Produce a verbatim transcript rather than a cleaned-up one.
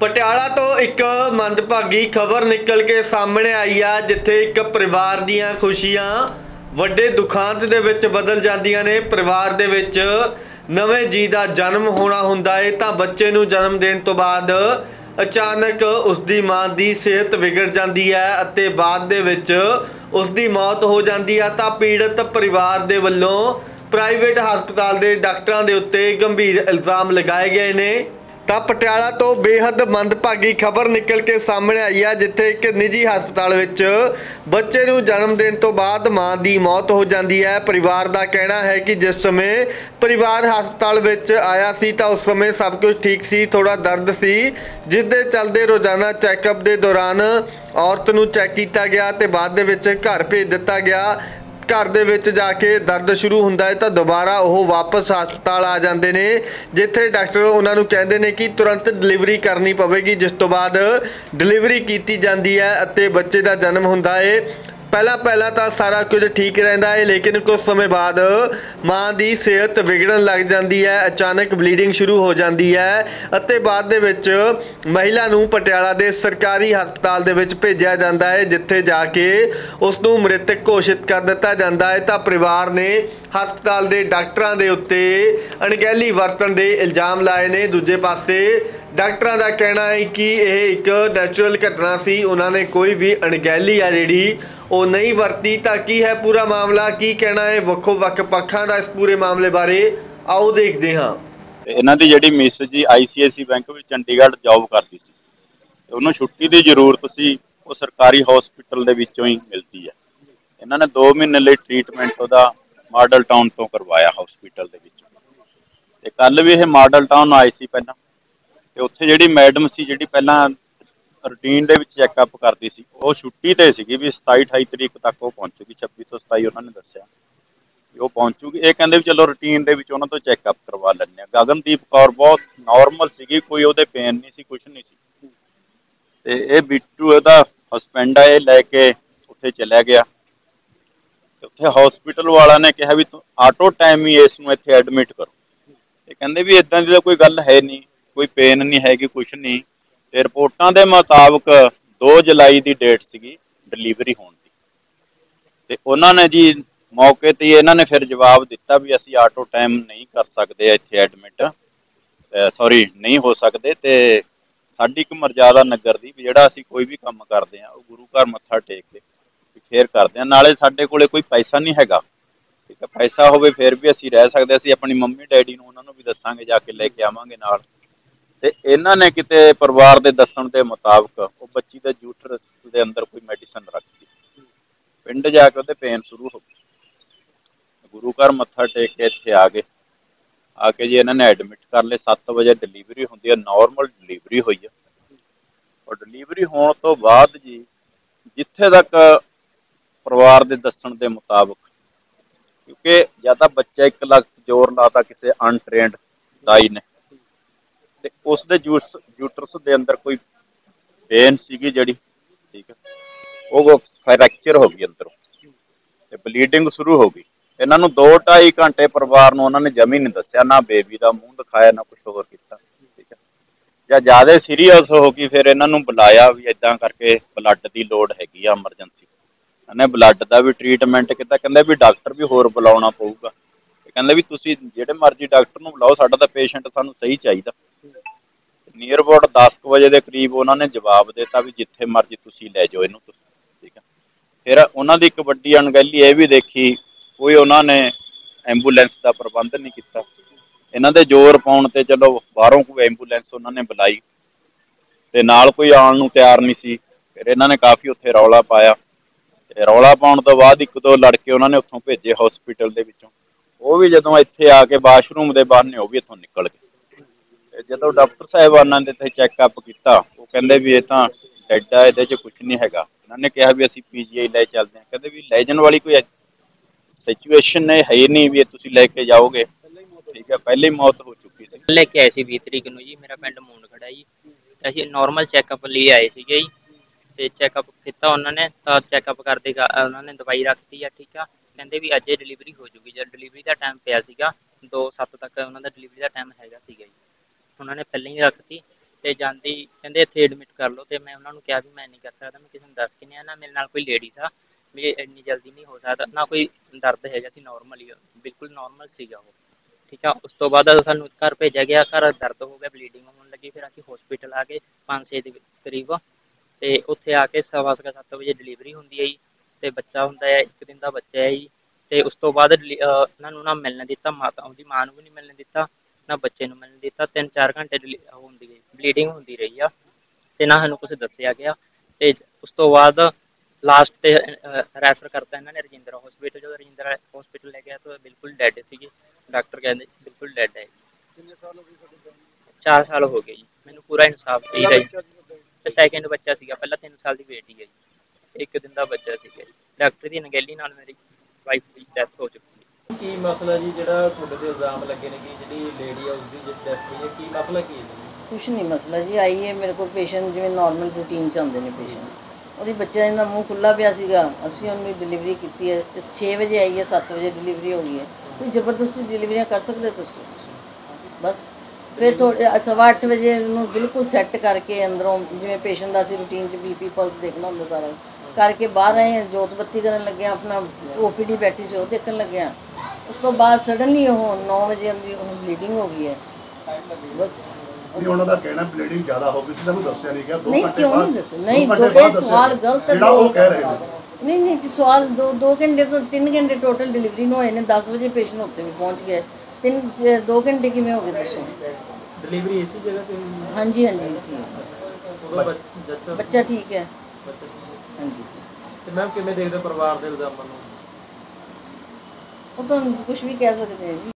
ਪਟਿਆਲਾ ਤੋਂ ਇੱਕ ਮੰਦਭਾਗੀ ਖਬਰ ਨਿਕਲ ਕੇ ਸਾਹਮਣੇ ਆਈ ਆ, ਜਿੱਥੇ ਇੱਕ ਪਰਿਵਾਰ ਦੀਆਂ ਖੁਸ਼ੀਆਂ ਵੱਡੇ ਦੁਖਾਂਤ ਦੇ ਵਿੱਚ ਬਦਲ ਜਾਂਦੀਆਂ ਨੇ। ਪਰਿਵਾਰ ਦੇ ਵਿੱਚ ਨਵੇਂ ਜੀ ਦਾ ਜਨਮ ਹੋਣਾ ਹੁੰਦਾ ਹੈ ਤਾਂ ਬੱਚੇ ਨੂੰ ਜਨਮ ਦੇਣ ਤੋਂ ਬਾਅਦ ਅਚਾਨਕ ਉਸ ਦੀ ਮਾਂ ਦੀ ਸਿਹਤ ਵਿਗੜ ਜਾਂਦੀ ਹੈ ਅਤੇ ਬਾਅਦ ਦੇ ਵਿੱਚ ਉਸ ਦੀ ਮੌਤ ਹੋ ਜਾਂਦੀ ਹੈ। ਤਾਂ ਪੀੜਤ ਪਰਿਵਾਰ ਦੇ ਵੱਲੋਂ ਪ੍ਰਾਈਵੇਟ ਹਸਪਤਾਲ ਦੇ ਡਾਕਟਰਾਂ ਦੇ ਉੱਤੇ ਗੰਭੀਰ ਇਲਜ਼ਾਮ ਲਗਾਏ ਗਏ ਨੇ। ਤਾਂ ਪਟਿਆਲਾ ਤੋਂ ਬੇहद ਮੰਦਭਾਗੀ ਖਬਰ ਨਿਕਲ ਕੇ ਸਾਹਮਣੇ ਆਈ ਹੈ, ਜਿੱਥੇ ਇੱਕ ਨਿੱਜੀ ਹਸਪਤਾਲ ਵਿੱਚ ਬੱਚੇ ਨੂੰ ਜਨਮ ਦੇਣ ਤੋਂ ਬਾਅਦ ਮਾਂ ਦੀ ਮੌਤ ਹੋ ਜਾਂਦੀ ਹੈ। ਪਰਿਵਾਰ ਦਾ ਕਹਿਣਾ ਹੈ ਕਿ ਜਿਸ ਸਮੇਂ ਪਰਿਵਾਰ ਹਸਪਤਾਲ ਵਿੱਚ ਆਇਆ ਸੀ ਤਾਂ ਉਸ ਸਮੇਂ ਸਭ ਕੁਝ ਠੀਕ ਸੀ, ਥੋੜਾ ਦਰਦ ਸੀ, ਜਿਸ ਦੇ ਚੱਲਦੇ ਰੋਜ਼ਾਨਾ ਚੈੱਕਅਪ ਦੇ ਦੌਰਾਨ ਔਰਤ ਨੂੰ ਚੈੱਕ ਕੀਤਾ ਗਿਆ ਤੇ ਬਾਅਦ ਦੇ ਵਿੱਚ ਘਰ ਭੇਜ ਦਿੱਤਾ ਗਿਆ। घर ਦੇ ਵਿੱਚ ਜਾ ਕੇ ਦਰਦ ਸ਼ੁਰੂ ਹੁੰਦਾ ਹੈ ਤਾਂ ਦੁਬਾਰਾ ਉਹ ਵਾਪਸ ਹਸਪਤਾਲ ਆ ਜਾਂਦੇ ਨੇ, ਜਿੱਥੇ ਡਾਕਟਰ ਉਹਨਾਂ ਨੂੰ ਕਹਿੰਦੇ ਨੇ ਕਿ ਤੁਰੰਤ ਡਿਲੀਵਰੀ ਕਰਨੀ ਪਵੇਗੀ, ਜਿਸ ਤੋਂ ਬਾਅਦ ਡਿਲੀਵਰੀ ਕੀਤੀ ਜਾਂਦੀ ਹੈ ਅਤੇ ਬੱਚੇ ਦਾ ਜਨਮ ਹੁੰਦਾ ਹੈ। ਪਹਿਲਾਂ ਪਹਿਲਾਂ ਤਾਂ ਸਾਰਾ ਕੁਝ ਠੀਕ ਰਹਿੰਦਾ ਹੈ, ਲੇਕਿਨ ਕੁਝ ਸਮੇਂ ਬਾਅਦ ਮਾਂ ਦੀ ਸਿਹਤ ਵਿਗੜਨ ਲੱਗ ਜਾਂਦੀ ਹੈ, ਅਚਾਨਕ ਬਲੀਡਿੰਗ ਸ਼ੁਰੂ ਹੋ ਜਾਂਦੀ ਹੈ ਅਤੇ ਬਾਅਦ ਦੇ ਵਿੱਚ ਮਹਿਲਾ ਨੂੰ ਪਟਿਆਲਾ ਦੇ ਸਰਕਾਰੀ ਹਸਪਤਾਲ ਦੇ ਵਿੱਚ ਭੇਜਿਆ ਜਾਂਦਾ ਹੈ, ਜਿੱਥੇ ਜਾ ਕੇ ਉਸ ਨੂੰ ਮ੍ਰਿਤਕ ਘੋਸ਼ਿਤ ਕਰ ਦਿੱਤਾ ਜਾਂਦਾ ਹੈ। ਤਾਂ ਪਰਿਵਾਰ ਨੇ ਹਸਪਤਾਲ ਦੇ ਡਾਕਟਰਾਂ ਦੇ ਉੱਤੇ ਅਣਗਹਿਲੀ ਵਰਤਣ ਦੇ ਇਲਜ਼ਾਮ ਲਾਏ ਨੇ। ਦੂਜੇ ਪਾਸੇ ਡਾਕਟਰਾਂ ਦਾ ਕਹਿਣਾ ਹੈ ਕਿ ਇਹ ਇੱਕ ਨੈਚੁਰਲ ਘਟਨਾ ਸੀ, ਉਹਨਾਂ ਨੇ ਕੋਈ ਵੀ ਅਣਗਹਿਲੀ ਆ ਜਿਹੜੀ ਉਹ ਨਹੀਂ ਵਰਤੀ। ਤਾਂ ਕੀ ਹੈ ਪੂਰਾ ਮਾਮਲਾ, ਕੀ ਕਹਿਣਾ ਹੈ ਵੱਖੋ ਵੱਖ ਪੱਖਾਂ ਦਾ ਇਸ ਪੂਰੇ ਮਾਮਲੇ ਬਾਰੇ, ਆਓ ਦੇਖਦੇ ਹਾਂ। ਇਹਨਾਂ ਦੀ ਜਿਹੜੀ ਮਿਸ ਜੀ ਆਈ ਸੀ ਆਈ ਸੀ ਬੈਂਕ ਵਿੱਚ ਚੰਡੀਗੜ੍ਹ ਜੌਬ ਕਰਦੀ ਸੀ, ਉਹਨੂੰ ਛੁੱਟੀ ਦੀ ਜ਼ਰੂਰਤ ਸੀ, ਉਹ ਸਰਕਾਰੀ ਹਸਪੀਟਲ ਦੇ ਵਿੱਚੋਂ ਹੀ ਮਿਲਦੀ ਹੈ। ਇਹਨਾਂ ਨੇ ਦੋ ਮਹੀਨੇ ਲਈ ਟ੍ਰੀਟਮੈਂਟ ਉਹਦਾ ਮਾਡਲ ਟਾਊਨ ਤੋਂ ਕਰਵਾਇਆ ਹਸਪੀਟਲ ਦੇ ਵਿੱਚ, ਤੇ ਕੱਲ ਵੀ ਇਹ ਮਾਡਲ ਟਾਊਨ ਆਈ ਸੀ ਪਹਿਲਾਂ, ਤੇ ਉੱਥੇ ਜਿਹੜੀ ਮੈਡਮ ਸੀ ਜਿਹੜੀ ਪਹਿਲਾਂ ਰੂਟੀਨ ਦੇ ਵਿੱਚ ਚੈੱਕਅਪ ਕਰਦੀ ਸੀ, ਉਹ ਛੁੱਟੀ ਤੇ ਸੀਗੀ ਵੀ ਸਤਾਈ ਅਠਾਈ ਤਰੀਕ ਤੱਕ ਉਹ ਪਹੁੰਚੂਗੀ, ਛੱਬੀ ਤੋਂ ਸਤਾਈ ਉਹਨਾਂ ਨੇ ਦੱਸਿਆ ਵੀ ਉਹ ਪਹੁੰਚੂਗੀ। ਇਹ ਕਹਿੰਦੇ ਵੀ ਚਲੋ ਰੂਟੀਨ ਦੇ ਵਿੱਚ ਉਹਨਾਂ ਤੋਂ ਚੈੱਕਅਪ ਕਰਵਾ ਲੈਂਦੇ ਆ। ਗਗਨਦੀਪ ਕੌਰ ਬਹੁਤ ਨੋਰਮਲ ਸੀਗੀ, ਕੋਈ ਉਹਦੇ ਪੇਨ ਨਹੀਂ ਸੀ, ਕੁਛ ਨਹੀਂ ਸੀ, ਤੇ ਇਹ ਬਿੱਟੂ ਇਹਦਾ ਹਸਬੈਂਡ ਆ, ਇਹ ਲੈ ਕੇ ਉੱਥੇ ਚਲਿਆ ਗਿਆ। ਤੇ ਉੱਥੇ ਹਸਪੀਟਲ ਵਾਲਾ ਨੇ ਕਿਹਾ ਵੀ ਤੂੰ ਆਟੋ ਟਾਈਮ ਹੀ ਇਸ ਨੂੰ ਇੱਥੇ ਐਡਮਿਟ ਕਰੋ। ਇਹ ਕਹਿੰਦੇ ਵੀ ਇਦਾਂ ਦੀ ਤਾਂ ਕੋਈ ਗੱਲ ਹੈ ਨਹੀਂ, ਕੋਈ ਪੇਨ ਨਹੀਂ ਹੈਗੀ, ਕੁਛ ਨਹੀਂ। ਤੇ ਰਿਪੋਰਟਾਂ ਦੇ ਮੁਤਾਬਕ ਦੋ ਜੁਲਾਈ ਦੀ ਡੇਟ ਸੀਗੀ ਡਿਲੀਵਰੀ ਹੋਣ ਦੀ, ਤੇ ਉਹਨਾਂ ਨੇ ਜੀ ਮੌਕੇ ਤੇ ਇਹਨਾਂ ਨੇ ਫਿਰ ਜਵਾਬ ਦਿੱਤਾ ਵੀ ਅਸੀਂ ਆਟੋ ਟਾਈਮ ਨਹੀਂ ਕਰ ਸਕਦੇ ਇੱਥੇ ਐਡਮਿਟ, ਸੌਰੀ ਨਹੀਂ ਹੋ ਸਕਦੇ, ਤੇ ਸਾਡੀ ਇੱਕ ਮਰਜ਼ਾਦਾ ਨਗਰ ਦੀ ਵੀ ਜਿਹੜਾ ਅਸੀਂ ਕੋਈ ਵੀ ਕੰਮ ਕਰਦੇ ਹਾਂ ਉਹ ਗੁਰੂ ਘਰ ਮੱਥਾ ਟੇਕ ਕੇ ਫੇਰ ਕਰਦੇ ਹਾਂ, ਨਾਲੇ ਸਾਡੇ ਕੋਲੇ ਕੋਈ ਪੈਸਾ ਨਹੀਂ ਹੈਗਾ, ਠੀਕ ਹੈ, ਪੈਸਾ ਹੋਵੇ ਫਿਰ ਵੀ ਅਸੀਂ ਰਹਿ ਸਕਦੇ, ਅਸੀਂ ਆਪਣੀ ਮੰਮੀ ਡੈਡੀ ਨੂੰ ਉਹਨਾਂ ਨੂੰ ਵੀ ਦੱਸਾਂਗੇ, ਜਾ ਕੇ ਲੈ ਕੇ ਆਵਾਂਗੇ ਨਾਲ। ਤੇ ਇਹਨਾਂ ਨੇ ਕਿਤੇ ਪਰਿਵਾਰ ਦੇ ਦੱਸਣ ਦੇ ਮੁਤਾਬਕ ਉਹ ਬੱਚੀ ਦੇ ਯੂਟਰਸ ਦੇ ਅੰਦਰ ਕੋਈ ਮੈਡੀਸਨ ਰੱਖਤੀ, ਪਿੰਡ ਜਾ ਕੇ ਉਹਦੇ ਪੇਨ ਸ਼ੁਰੂ ਹੋ ਗਈ, ਗੁਰੂ ਘਰ ਮੱਥਾ ਟੇਕ ਕੇ ਇੱਥੇ ਆ ਗਏ, ਆ ਕੇ ਜੀ ਇਹਨਾਂ ਨੇ ਐਡਮਿਟ ਕਰ ਲਏ। ਸੱਤ ਵਜੇ ਡਿਲੀਵਰੀ ਹੁੰਦੀ ਹੈ, ਨੋਰਮਲ ਡਿਲੀਵਰੀ ਹੋਈ ਹੈ। ਔਰ ਡਿਲੀਵਰੀ ਹੋਣ ਤੋਂ ਬਾਅਦ ਜੀ ਜਿੱਥੇ ਤੱਕ ਪਰਿਵਾਰ ਦੇ ਦੱਸਣ ਦੇ ਮੁਤਾਬਕ, ਕਿਉਂਕਿ ਜਾਂ ਤਾਂ ਬੱਚਾ ਇੱਕ ਲੱਖ ਜ਼ੋਰ ਲਾਤਾ ਕਿਸੇ ਅਨਟ੍ਰੇਨਡ ਦਾਈ ਨੇ, ਤੇ ਉਸ ਦੇ ਯੂਟਰਸ ਦੇ ਅੰਦਰ ਕੋਈ ਵੇਨ ਸੀਗੀ ਜਿਹੜੀ, ਠੀਕ ਹੈ, ਉਹ ਫ੍ਰੈਕਚਰ ਹੋ ਗਈ ਅੰਦਰੋਂ ਤੇ ਬਲੀਡਿੰਗ ਸ਼ੁਰੂ ਹੋ ਗਈ। ਇਹਨਾਂ ਨੂੰ ਦੋ ਢਾਈ ਘੰਟੇ ਪਰਿਵਾਰ ਨੂੰ ਉਹਨਾਂ ਨੇ ਜਮੀ ਨਹੀਂ ਦੱਸਿਆ, ਨਾ ਬੇਬੀ ਦਾ ਮੂੰਹ ਦਿਖਾਇਆ, ਨਾ ਕੁਛ ਹੋਰ ਕੀਤਾ, ਠੀਕ ਹੈ। ਜਾਂ ਜ਼ਿਆਦਾ ਸੀਰੀਅਸ ਹੋ ਗਈ ਫਿਰ ਇਹਨਾਂ ਨੂੰ ਬੁਲਾਇਆ ਵੀ ਏਦਾਂ ਕਰਕੇ ਬਲੱਡ ਦੀ ਲੋੜ ਹੈਗੀ ਆ, ਐਮਰਜੈਂਸੀ। ਇਹਨੇ ਬਲੱਡ ਦਾ ਵੀ ਟ੍ਰੀਟਮੈਂਟ ਕੀਤਾ, ਕਹਿੰਦੇ ਵੀ ਡਾਕਟਰ ਵੀ ਹੋਰ ਬੁਲਾਉਣਾ ਪਊਗਾ, ਕਹਿੰਦੇ ਵੀ ਤੁਸੀਂ ਜਿਹੜੇ ਮਰਜ਼ੀ ਡਾਕਟਰ ਨੂੰ ਬੁਲਾਓ, ਸਾਡਾ ਤਾਂ ਪੇਸ਼ੈਂਟ ਸਾਨੂੰ ਸਹੀ ਚਾਹੀਦਾ। ਨੀਅਰ ਅਬਾਊਟ ਦਸ ਕੁ ਵਜੇ ਦੇ ਕਰੀਬ ਉਹਨਾਂ ਨੇ ਜਵਾਬ ਦਿੱਤਾ ਵੀ ਜਿੱਥੇ ਮਰਜ਼ੀ ਤੁਸੀਂ ਲੈ ਜਾਓ ਇਹਨੂੰ ਤੁਸੀਂ, ਠੀਕ ਹੈ। ਫਿਰ ਉਹਨਾਂ ਦੀ ਇੱਕ ਵੱਡੀ ਅਣਗਹਿਲੀ ਇਹ ਵੀ ਦੇਖੀ, ਕੋਈ ਉਹਨਾਂ ਨੇ ਐਂਬੂਲੈਂਸ ਦਾ ਪ੍ਰਬੰਧ ਨਹੀਂ ਕੀਤਾ। ਇਹਨਾਂ ਦੇ ਜ਼ੋਰ ਪਾਉਣ ਤੇ ਚਲੋ ਬਾਹਰੋਂ ਕੋਈ ਐਂਬੂਲੈਂਸ ਉਹਨਾਂ ਨੇ ਬੁਲਾਈ, ਤੇ ਨਾਲ ਕੋਈ ਆਉਣ ਨੂੰ ਤਿਆਰ ਨਹੀਂ ਸੀ। ਫਿਰ ਇਹਨਾਂ ਨੇ ਕਾਫੀ ਉੱਥੇ ਰੌਲਾ ਪਾਇਆ, ਤੇ ਰੌਲਾ ਪਾਉਣ ਤੋਂ ਬਾਅਦ ਇੱਕ ਦੋ ਲੜਕੇ ਉਹਨਾਂ ਨੇ ਉੱਥੋਂ ਭੇਜੇ ਹਸਪੀਟਲ ਦੇ ਵਿੱਚੋਂ, ਉਹ ਵੀ ਜਦੋਂ ਇੱਥੇ ਆ ਕੇ ਵਾਸ਼ਰੂਮ ਦੇ ਬਾਹਰ ਨੇ ਉਹ ਵੀ ਇੱਥੋਂ ਨਿਕਲ ਗਏ। ਤੇ ਜਦੋਂ ਡਾਕਟਰ ਸਾਹਿਬਾਨਾਂ ਨੇ ਇੱਥੇ ਚੈੱਕਅਪ ਕੀਤਾ, ਉਹ ਕਹਿੰਦੇ ਵੀ ਇਹ ਤਾਂ ਡੈਡ ਆ, ਇਹਦੇ 'ਚ ਕੁਛ ਨਹੀਂ ਹੈਗਾ। ਇਹਨਾਂ ਨੇ ਕਿਹਾ ਵੀ ਅਸੀਂ ਪੀ ਜੀ ਆਈ ਲੈ ਚੱਲਦੇ ਹਾਂ, ਕਹਿੰਦੇ ਵੀ ਲੈ ਜਾਣ ਵਾਲੀ ਕੋਈ ਸਿਚੁਏਸ਼ਨ ਹੈ ਹੀ ਨਹੀਂ ਵੀ ਤੁਸੀਂ ਲੈ ਕੇ ਜਾਓਗੇ, ਠੀਕ ਹੈ, ਪਹਿਲੇ ਹੀ ਮੌਤ ਹੋ ਚੁੱਕੀ ਸੀ। ਲੈ ਕੇ ਆਏ ਸੀ ਵੀਹ ਤਰੀਕ ਨੂੰ ਜੀ, ਮੇਰਾ ਪਿੰਡ ਮੂੰਡ ਖੜਾ ਜੀ, ਅਸੀਂ ਨੋਰਮਲ ਚੈੱਕਅਪ ਲਈ ਆਏ ਸੀਗੇ ਜੀ, ਤੇ ਚੈੱਕਅਪ ਕੀਤਾ ਉਹਨਾਂ ਨੇ, ਤਾਂ ਚੈੱਕਅਪ ਕਰਦੇ ਉਹਨਾਂ ਨੇ ਦਵਾਈ ਰੱਖਤੀ ਆ, ਠੀਕ ਆ, ਕਹਿੰਦੇ ਵੀ ਅੱਜ ਇਹ ਡਿਲੀਵਰੀ ਹੋ ਜੂਗੀ। ਜਦ ਡਿਲੀਵਰੀ ਦਾ ਟਾਈਮ ਪਿਆ ਸੀਗਾ ਦੋ ਸੱਤ ਤੱਕ ਉਹਨਾਂ ਦਾ ਡਿਲੀਵਰੀ ਦਾ ਟਾਈਮ ਹੈਗਾ ਸੀਗਾ ਜੀ, ਉਹਨਾਂ ਨੇ ਪਹਿਲਾਂ ਹੀ ਰੱਖਤੀ। ਤੇ ਜਾਂਦੀ ਕਹਿੰਦੇ ਇੱਥੇ ਐਡਮਿਟ ਕਰ ਲਓ, ਤੇ ਮੈਂ ਉਹਨਾਂ ਨੂੰ ਕਿਹਾ ਵੀ ਮੈਂ ਨਹੀਂ ਕਰ ਸਕਦਾ, ਮੈਂ ਕਿਸੇ ਨੂੰ ਦੱਸ ਕੇ ਨਹੀਂ ਆਇਆ, ਨਾ ਮੇਰੇ ਨਾਲ ਕੋਈ ਲੇਡੀਜ਼ ਆ ਵੀ ਇੰਨੀ ਜਲਦੀ ਨਹੀਂ ਹੋ ਸਕਦਾ, ਨਾ ਕੋਈ ਦਰਦ ਹੈਗਾ ਸੀ, ਨੋਰਮਲ ਹੀ ਬਿਲਕੁਲ ਨੋਰਮਲ ਸੀਗਾ ਉਹ, ਠੀਕ ਆ। ਉਸ ਤੋਂ ਬਾਅਦ ਸਾਨੂੰ ਘਰ ਭੇਜਿਆ ਗਿਆ, ਘਰ ਦਰਦ ਹੋ ਗਿਆ, ਬਲੀਡਿੰਗ ਹੋਣ ਲੱਗੀ, ਫਿਰ ਅਸੀਂ ਹਸਪੀਟਲ ਆ ਗਏ ਪੰਜ ਛੇ ਦੇ ਕਰੀਬ, ਤੇ ਉੱਥੇ ਆ ਕੇ ਸਵਾ ਸੱਤ ਵਜੇ ਡਿਲੀਵਰੀ ਹੁੰਦੀ ਹੈ ਜੀ, ਤੇ ਬੱਚਾ ਹੁੰਦਾ ਹੈ ਇੱਕ ਦਿਨ ਦਾ ਬੱਚਾ ਹੈ ਜੀ। ਤੇ ਉਸ ਤੋਂ ਬਾਅਦ ਉਹਨਾਂ ਨੂੰ ਨਾ ਮਿਲਣ ਦਿੱਤਾ, ਮਾਤਾ ਉਹਦੀ ਮਾਂ ਨੂੰ ਵੀ ਨਹੀਂ ਮਿਲਣ ਦਿੱਤਾ, ਨਾ ਬੱਚੇ ਨੂੰ ਮਿਲਣ ਦਿੱਤਾ। ਤਿੰਨ ਚਾਰ ਘੰਟੇ ਹੁੰਦੀ ਗਈ ਬਲੀਡਿੰਗ ਹੁੰਦੀ ਰਹੀ ਆ, ਤੇ ਨਾ ਸਾਨੂੰ ਕੁਝ ਦੱਸਿਆ ਗਿਆ। ਤੇ ਉਸ ਤੋਂ ਬਾਅਦ ਲਾਸਟ ਤੇ ਰੈਫਰ ਕਰਤਾ ਇਹਨਾਂ ਨੇ ਰਜਿੰਦਰਾ ਹਸਪੀਟਲ, ਜਦੋਂ ਰਜਿੰਦਰਾ ਹਸਪੀਟਲ ਲੈ ਗਿਆ ਤਾਂ ਬਿਲਕੁਲ ਡੈਡ ਸੀਗੀ, ਡਾਕਟਰ ਕਹਿੰਦੇ ਬਿਲਕੁਲ ਡੈਡ ਹੈ। ਚਾਰ ਸਾਲ ਹੋ ਗਏ ਜੀ, ਮੈਨੂੰ ਪੂਰਾ ਇਨਸਾਫ ਚਾਹੀਦਾ ਜੀ। ਸੈਕਿੰਡ ਬੱਚਾ ਸੀਗਾ, ਪਹਿਲਾਂ ਤਿੰਨ ਸਾਲ ਦੀ ਬੇਟੀ ਹੈ ਜੀ, ਇੱਕ ਦਿਨ ਦਾ ਬੱਚਾ ਸੀਗਾ ਜੀ। ਡਾਕਟਰ ਦੀ ਅਣਗਹਿਲੀ ਨਾਲ ਮੇਰੀ ਵਾਈਫ ਦੀ ਡੈਥ ਹੋ ਚੁੱਕੀ ਹੈ। ਕੀ ਮਸਲਾ ਜੀ ਜਿਹੜਾ ਤੁਹਾਡੇ ਤੇ ਇਲਜ਼ਾਮ ਲੱਗੇ ਨੇ ਕਿ ਜਿਹੜੀ ਲੇਡੀ ਆ ਉਸਦੀ ਜਿਹੜੀ ਡੈਥ ਹੋਈ ਹੈ, ਕੀ ਮਸਲਾ ਕੀ ਹੈ ਜੀ? ਕੁਛ ਨਹੀਂ ਮਸਲਾ ਜੀ, ਆਈ ਹੈ ਮੇਰੇ ਕੋਲ ਪੇਸ਼ੈਂਟ ਜਿਵੇਂ ਨਾਰਮਲ ਰੂਟੀਨ 'ਚ ਆਉਂਦੇ ਨੇ ਪੇਸ਼ੈਂਟ, ਉਹਦੀ ਬੱਚਾ ਇਹਦਾ ਮੂੰਹ ਖੁੱਲ੍ਹਾ ਪਿਆ ਸੀਗਾ, ਅਸੀਂ ਉਹਨੂੰ ਡਿਲੀਵਰੀ ਕੀਤੀ ਹੈ। ਛੇ ਵਜੇ ਆਈ ਹੈ, ਸੱਤ ਵਜੇ ਡਿਲੀਵਰੀ ਹੋ ਗਈ ਹੈ। ਕੋਈ ਜ਼ਬਰਦਸਤੀ ਡਿਲੀਵਰੀਆਂ ਕਰ ਸਕਦੇ ਤੁਸੀਂ? ਬਸ ਫਿਰ ਥੋੜ੍ਹੇ ਸਵਾ ਅੱਠ ਵਜੇ ਉਹਨੂੰ ਬਿਲਕੁਲ ਸੈੱਟ ਕਰਕੇ ਅੰਦਰੋਂ, ਜਿਵੇਂ ਪੇਸ਼ੈਂਟ ਦਾ ਅਸੀਂ ਰੂਟੀਨ 'ਚ ਬੀ ਪੀ ਪਲਸ ਦੇਖਣਾ ਹੁੰਦਾ ਸਾਰਾ ਕਰਕੇ ਬਾਹਰ ਆਏ, ਜੋਤ ਬੱਤੀ ਕਰਨ ਲੱਗੇ, ਆਪਣਾ ਓ ਪੀ ਡੀ ਬੈਠੀ ਸੀ ਉਹ ਦੇਖਣ ਲੱਗਿਆ। ਉਸ ਤੋਂ ਬਾਅਦ ਸਡਨਲੀ ਉਹ ਨੌ ਵਜੇ ਆਉਂਦੀ ਉਹਨੂੰ ਬਲੀਡਿੰਗ ਹੋ ਗਈ ਹੈ। ਬਸ ਨਹੀਂ, ਉਹਨਾਂ ਦਾ ਕਹਿਣਾ ਬਲੀਡਿੰਗ ਜ਼ਿਆਦਾ ਹੋ ਗਈ ਸੀ, ਤੁਹਾਨੂੰ ਦੱਸਿਆ ਨਹੀਂ ਗਿਆ ਦੋ ਨਹੀਂ, ਘੰਟੇ ਕਿਉਂ ਬਾਅਦ ਨਹੀਂ ਦੱਸਿਆ? ਨਹੀਂ, ਦੋ ਇਹ ਸਵਾਲ ਗਲਤ ਹੈ, ਉਹ ਕਹਿ ਰਹੇ ਨੇ। ਨਹੀਂ ਨਹੀਂ ਕਿ ਸਵਾਲ ਦੋ ਦੋ ਘੰਟੇ ਤੋਂ ਤਿੰਨ ਘੰਟੇ ਟੋਟਲ ਡਿਲੀਵਰੀ ਨੂੰ ਹੋਏ ਨੇ। ਦਸ ਵਜੇ ਪੇਸ਼ੈਂਟ ਉੱਥੇ ਵੀ ਪਹੁੰਚ ਗਏ, ਤਿੰਨ ਦੋ ਘੰਟੇ ਕਿਵੇਂ ਹੋ ਗਏ ਦੱਸੋ? ਡਿਲੀਵਰੀ ਇਸੇ ਜਗ੍ਹਾ ਤੇ ਹੋਈ ਹੈ? ਹਾਂਜੀ ਹਾਂਜੀ ਠੀਕ, ਉਹਦਾ ਬੱਚਾ ਬੱਚਾ ਠੀਕ ਹੈ। ਹਾਂਜੀ, ਤੇ ਮੈਮ ਕਿਵੇਂ ਦੇਖਦੇ ਪਰਿਵਾਰ ਦੇ ਇਲਜ਼ਾਮਾਂ ਨੂੰ? ਉਹ ਤਾਂ ਕੁਝ ਵੀ ਕਹਿ ਸਕਦੇ ਹੈ ਜੀ।